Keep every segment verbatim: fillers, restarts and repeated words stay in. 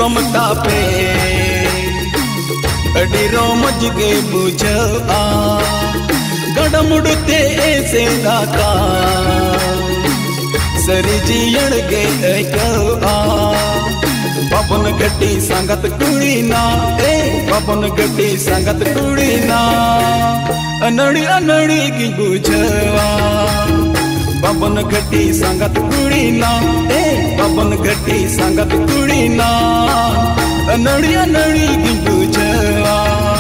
समता पे अड़ी रोमज के बुझा गड़मुड़ते ऐसे दाका सरी जीण के आ पवन गड्डी संगत कुड़ी ना ए पवन गड्डी संगत कुड़ी ना अनड़ी अनड़ी की बुझवा पवन गड्डी संगत कुड़ी ना ए पवन गड्डी संगत कुड़ी ना अनड़ी अनड़ी की बुझवा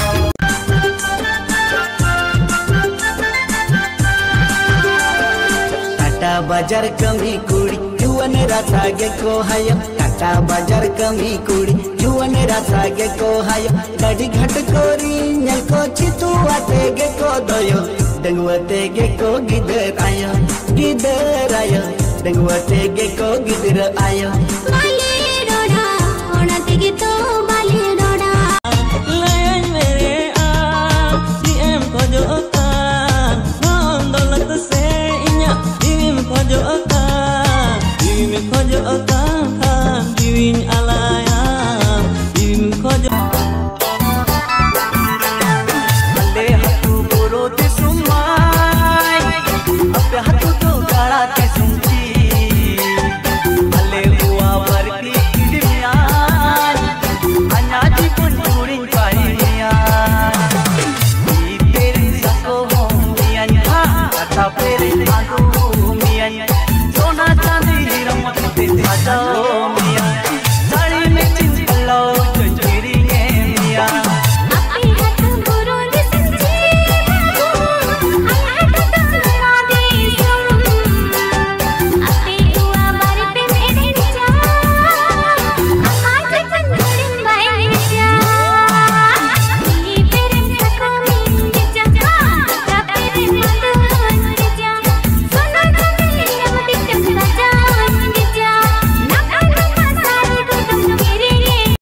काटा बाजार कमी कुड़ी जुवन राथा गे को हाय काटा बाजार कमी कुड़ी जुवन राथा गे को हाय गाड़ी घट कोरी नल को चितु आते गे को दयो डंगवते गे को गिदर आयो गिदर आयो डंगवते गे को गिदर आयो।